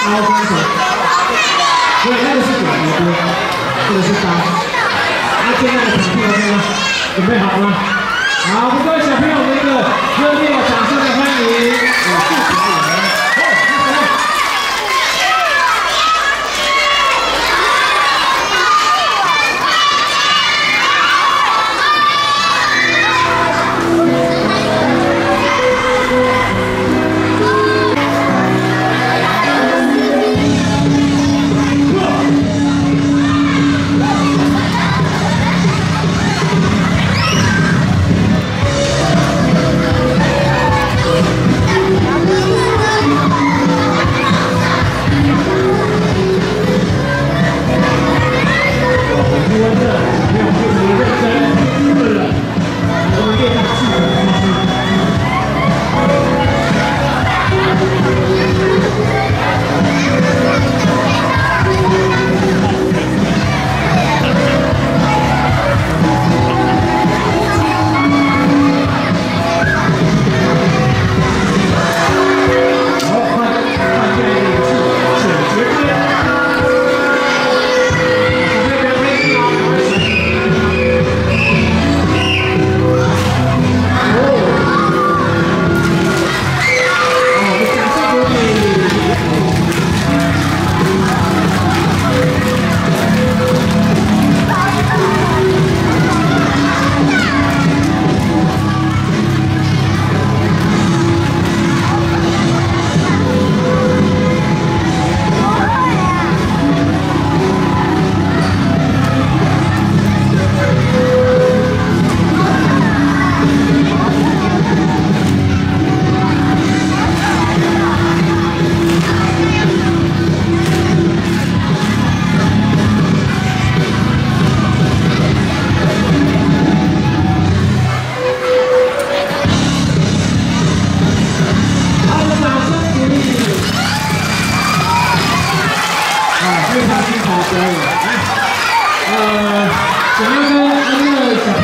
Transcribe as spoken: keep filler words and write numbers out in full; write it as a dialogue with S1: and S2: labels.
S1: 凹方程，所以那个是九节边，这个是八。那现在的场地 OK 吗？准备好了吗？好，各位小朋友们一个热烈掌声的欢迎！我是小伟。 非常精彩的表演，来，呃，想要跟安乐小朋